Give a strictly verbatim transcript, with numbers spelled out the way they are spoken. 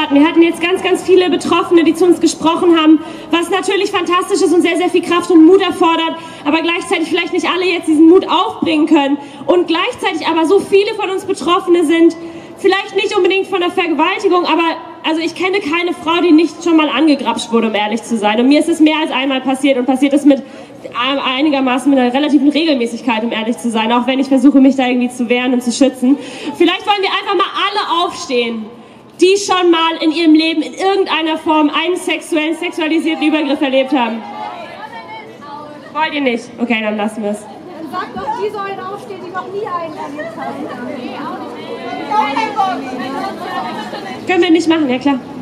starten. Wir hatten jetzt ganz, ganz viele Betroffene, die zu uns gesprochen haben, was natürlich fantastisch ist und sehr, sehr viel Kraft und Mut erfordert, aber gleichzeitig vielleicht nicht alle jetzt diesen Mut aufbringen können und gleichzeitig aber so viele von uns Betroffene sind, vielleicht nicht unbedingt von der Vergewaltigung, aber also ich kenne keine Frau, die nicht schon mal angegrapscht wurde, um ehrlich zu sein. Und mir ist es mehr als einmal passiert und passiert es mit einigermaßen mit einer relativen Regelmäßigkeit, um ehrlich zu sein, auch wenn ich versuche, mich da irgendwie zu wehren und zu schützen. Vielleicht wollen wir einfach mal alle aufstehen, die schon mal in ihrem Leben in irgendeiner Form einen sexuellen, sexualisierten Übergriff erlebt haben. Wollt ihr nicht? Okay, dann lassen wir es. Dann sagt doch, die sollen aufstehen, die noch nie einen erlebt haben. Können wir nicht machen, ja klar.